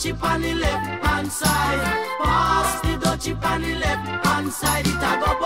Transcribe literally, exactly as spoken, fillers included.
chip on the left hand side. Pass the dough chip on the left hand side. It a go